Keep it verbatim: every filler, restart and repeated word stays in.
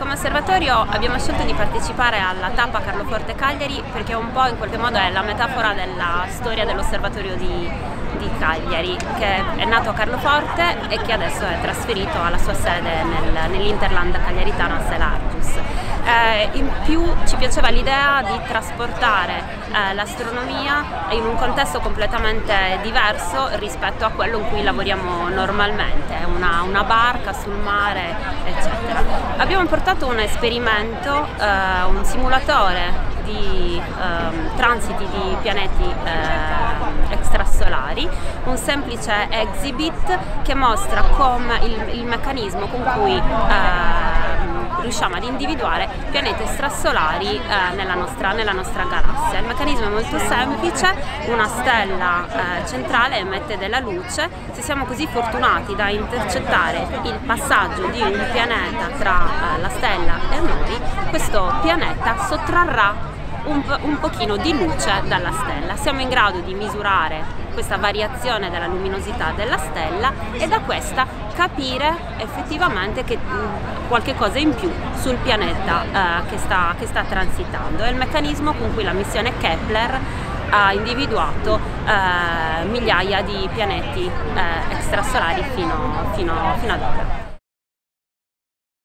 Come osservatorio abbiamo scelto di partecipare alla tappa Carloforte Cagliari perché un po' in qualche modo è la metafora della storia dell'osservatorio di, di Cagliari, che è nato a Carloforte e che adesso è trasferito alla sua sede nel, nell'Interland cagliaritano a Selargius. Eh, in più ci piaceva l'idea di trasportare eh, l'astronomia in un contesto completamente diverso rispetto a quello in cui lavoriamo normalmente, una, una barca sul mare, eccetera. Abbiamo portato un esperimento, eh, un simulatore di eh, transiti di pianeti eh, extrasolari, un semplice exhibit che mostra come il, il meccanismo con cui eh, riusciamo ad individuare pianeti extrasolari eh, nella, nostra, nella nostra galassia. Il meccanismo è molto semplice, una stella eh, centrale emette della luce. Se siamo così fortunati da intercettare il passaggio di un pianeta tra eh, la stella e noi, questo pianeta sottrarrà Un, un pochino di luce dalla stella. Siamo in grado di misurare questa variazione della luminosità della stella e da questa capire effettivamente che mh, qualche cosa in più sul pianeta eh, che, sta, che sta transitando. È il meccanismo con cui la missione Kepler ha individuato eh, migliaia di pianeti eh, extrasolari fino, fino, fino ad ora.